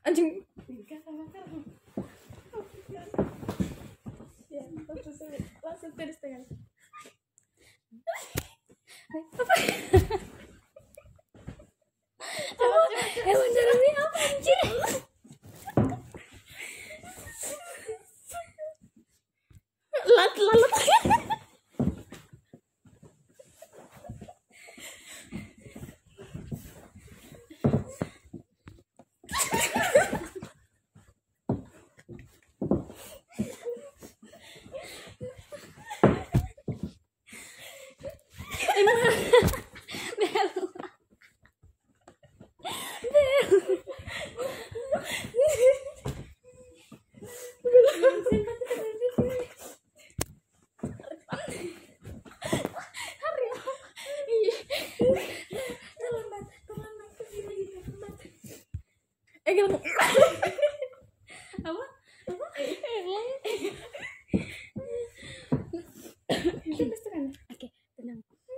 Anjing. Ya, langsung tiris dengan. Apa? Hewan jarumnya apa anjir? Lalat. Apa? Itu bestfriend. Oke, tenang.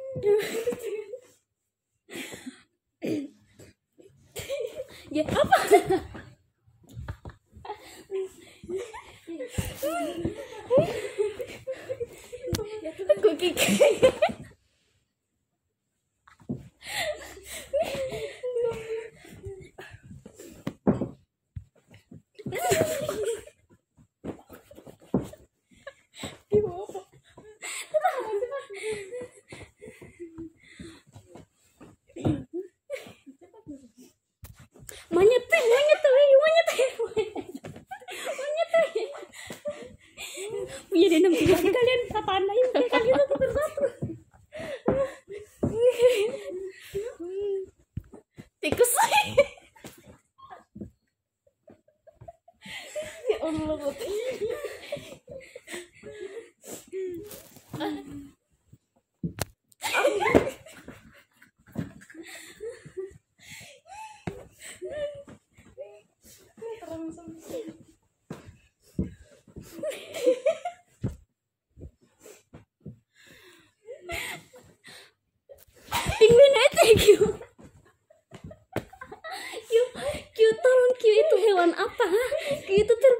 Ya apa? Aku kiki. Monyet. Punya dia 6 kali kalian apaan lain kalian satu persatu. Tikus. Ya Allah putih. Penguin aja Q. Q tolong Q itu hewan apa? Q itu